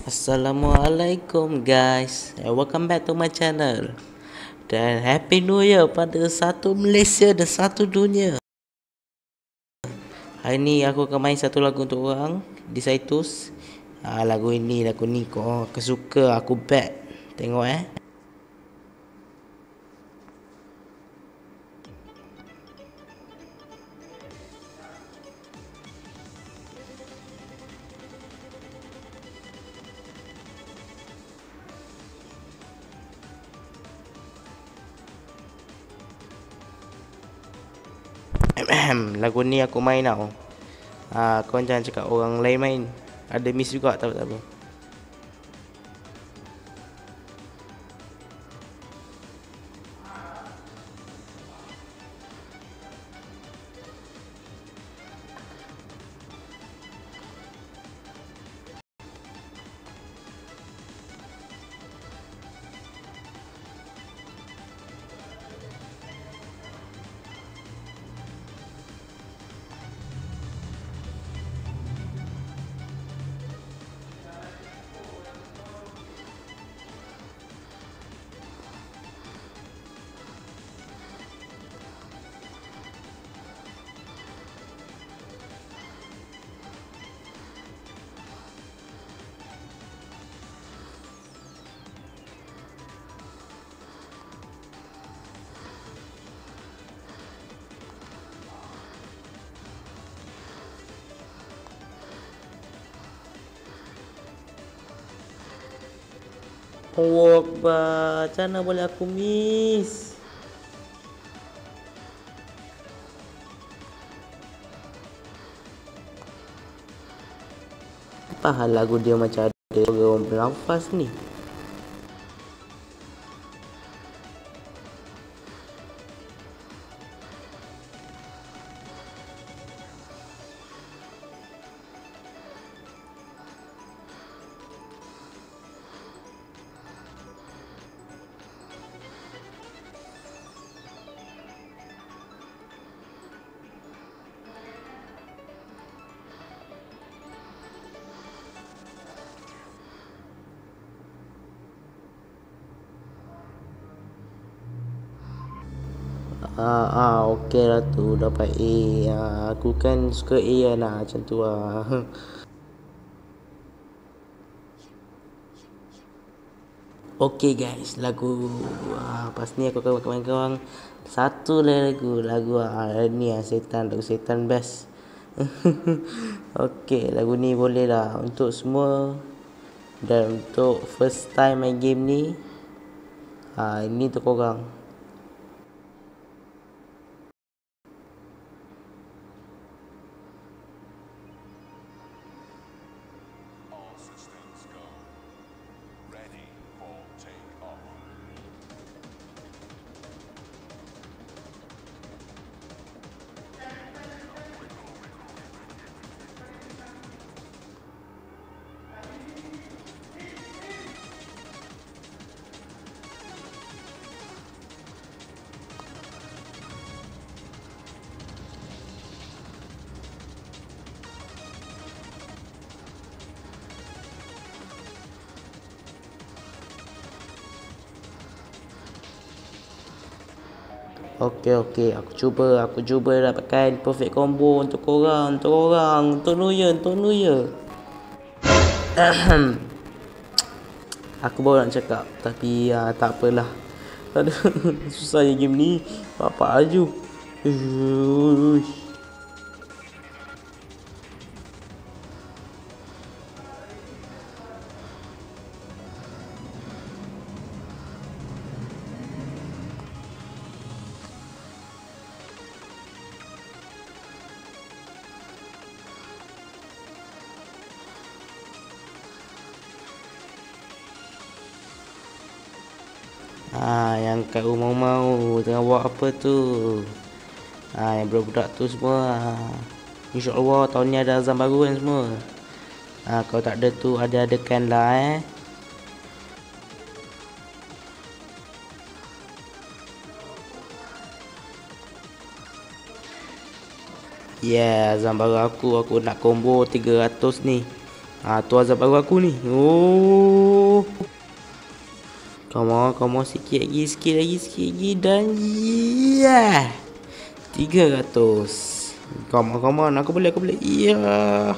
Assalamualaikum guys, welcome back to my channel. Dan Happy New Year pada satu Malaysia dan satu dunia. Hari ni aku akan main satu lagu untuk orang di Cytus. Lagu ni kau suka, aku bet. Tengok Lagu ni aku main tau. Kau jangan cakap orang lain main. Ada miss juga, tak apa. Allah Akbar, macam mana boleh aku miss? Apa hal lagu dia macam ada orang bernafas ni? Okey lah tu, dapat A. Aku kan suka A kan lah, macam tu lah. Okey guys, lagu pas ni aku akan main korang satu lagu ni lagu setan best. Okey, lagu ni boleh lah untuk semua. Dan untuk first time main game ni, ini untuk korang. Okey, aku cuba dapatkan perfect combo untuk korang, untuk New Year. Aku baru nak cakap, tapi tak apalah. Aduh, susah je game ni. Apa aju. Yang kat rumah tengah buat apa tu? Yang budak-budak tu semua. InsyaAllah tahun ni ada azam baru kan semua. Kalau tak ada tu ada-adakan lah azam baru aku nak combo 300 ni. Tu azab baru aku ni. Oh. Come on, sikit lagi dan yeah. 300. Come on, aku boleh. Yeah.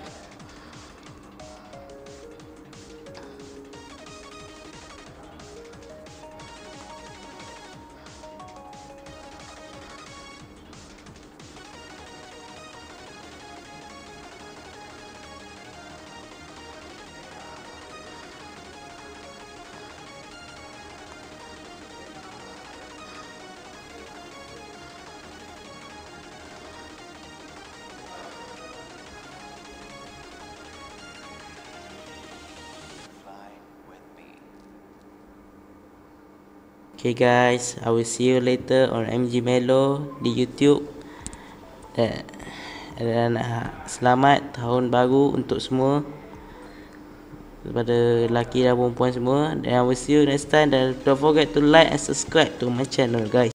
Okay guys, I will see you later on MG Melo di YouTube. Dan selamat tahun baru untuk semua, kepada lelaki dan perempuan semua. And I will see you next time. Dan don't forget to like and subscribe to my channel guys.